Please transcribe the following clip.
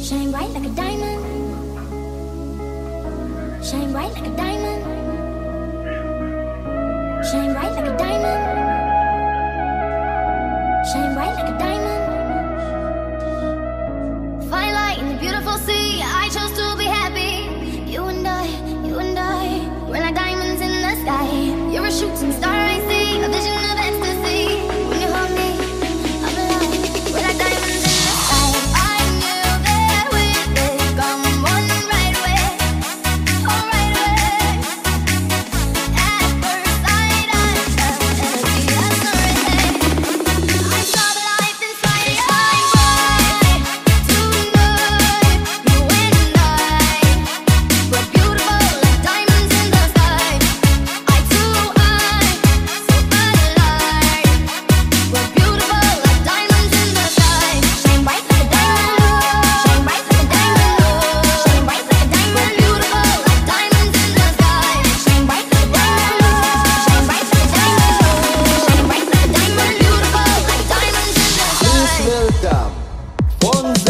Shine bright like a diamond. Shine bright like a diamond. Shine bright like a diamond. Shine bright like a diamond. Fine light in the beautiful sea. I chose to be happy. You and I, we're like diamonds in the sky. You're a shooting star I see, a vision of ecstasy. When you hold me, I'm alive. We're like diamonds in the sky. I knew that we'd become one right away. Oh, right away. At first sight, I felt energy that's already. I saw the life inside your eyes. Tonight, you and I, we're beautiful like diamonds in the sky. Eye to eye, so alive. We're beautiful like diamonds in the sky. Shine bright like a diamond. Shine bright like a diamond. Shine bright like a diamond. We're beautiful like diamonds in the sky. Shine bright like a diamond. Shine bright like a diamond. Shine bright like a diamond. Beautiful like diamonds in the sky. Please welcome